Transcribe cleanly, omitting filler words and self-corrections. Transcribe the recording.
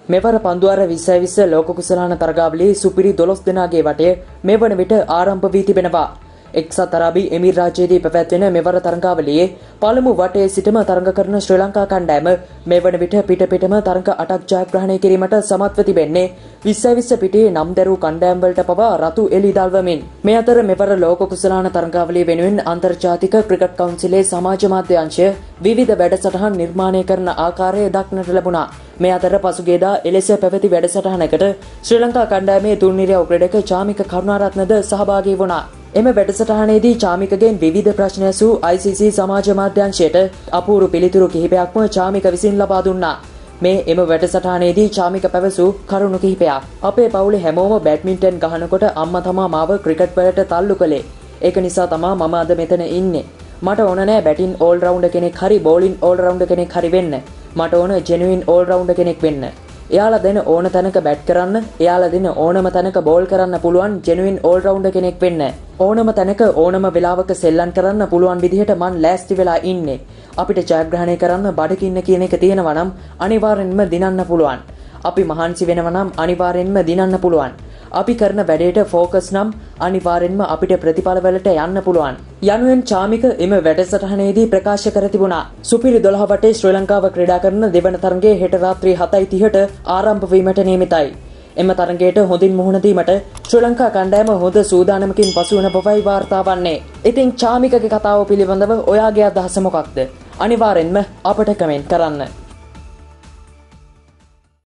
මෙවර පන්දුවාර 2020 ලෝක කුසලාන තරගාවලියේ සුපිරි 12 දෙනාගේ වටය මේ වන විට ආරම්භ වී තිබෙනවා. එක්සත් අරාබි එමිරාජ්‍යයේදී පැවැත්වෙන මෙවර තරගාවලියේ පළමු වටයේ සිටම තරඟ කරන ශ්‍රී ලංකා කණ්ඩායම මේ වන විට පිටම තරඟ 8ක් ජයග්‍රහණය කිරීමට සමත්ව තිබෙන්නේ 2020 පිටේ නම් දරූ කණ්ඩායම් වලට පවා රතු එළි දල්වමින්. මේ අතර මෙවර ලෝක කුසලාන තරගාවලිය වෙනුවෙන් අන්තර්ජාතික ක්‍රිකට් කවුන්සිලේ සමාජ මාධ්‍ය අංශය විවිධ වැඩසටහන් නිර්මාණය කරන ආකාරය දක්නට ලැබුණා. මේ අතර පසුගියදා එලෙස පැවති වැඩසටහනකට ශ්‍රී ලංකා කණ්ඩායමේ තුන්නිරිය ක්‍රීඩක චාමික කරුණාරත්නද සහභාගී වුණා. එම වැඩසටහනේදී චාමිකගෙන් විවිධ ප්‍රශ්න ඇසූ ICC සමාජ මාධ්‍යංශයට අපූර්ව පිළිතුරු කිහිපයක්ම චාමික විසින් ලබා දුන්නා. මේ එම වැඩසටහනේදී චාමික පැවසූ කරුණු කිහිපයක්. අපේ පවුලේ හැමෝම බැඩ්මින්ටන් ගහනකොට අම්මා තමා මාව ක්‍රිකට් වලට තල්ලු කළේ. ඒක නිසා තමා මම අද මෙතන ඉන්නේ. මට ඕන නෑ බැටින් ඕල් රවුන්ඩර් කෙනෙක් හරි බෝලින් ඕල් රවුන්ඩර් කෙනෙක් හරි වෙන්න. මට ඕන ජෙනුයින් ඕල් රවුන්ඩර් කෙනෙක් වෙන්න. එයාලා දෙන ඕන තැනක බැට් කරන්න, එයාලා දෙන ඕනම තැනක බෝල් කරන්න පුළුවන් ජෙනුයින් ඕල් රවුන්ඩර් කෙනෙක් වෙන්න. ඕනම තැනක ඕනම වෙලාවක සෙල්ලම් කරන්න පුළුවන් විදිහට මං ලෑස්ති වෙලා ඉන්නේ. අපිට ජයග්‍රහණය කරන්න බඩකින්න කියන එක තියෙනවා නම් අනිවාර්යෙන්ම දිනන්න පුළුවන්. අපි මහන්සි වෙනවා නම් අනිවාර්යෙන්ම දිනන්න පුළුවන්. අපි කරන වැඩේට ෆෝකස් නම් අනිවාර්යෙන්ම අපිට ප්‍රතිඵල වලට යන්න පුළුවන්. යනුවෙන් චාමික එම වැඩසටහනේදී ප්‍රකාශ කර තිබුණා. සුපිරි 12 වටේ ශ්‍රී ලංකාව ක්‍රීඩා කරන දෙවන තරගයේ හෙට රාත්‍රී 7:30ට ආරම්භ වීමට නියමිතයි. එම තරගයට හොඳින් මුහුණ දීමට ශ්‍රී ලංකා කණ්ඩායම හොඳ සූදානමකින් පසු වන බවයි වාර්තා වන්නේ. ඉතින් චාමිකගේ කතාව පිළිබඳව ඔයාගේ අදහස මොකක්ද? අනිවාර්යෙන්ම අපට කමෙන්ට් කරන්න.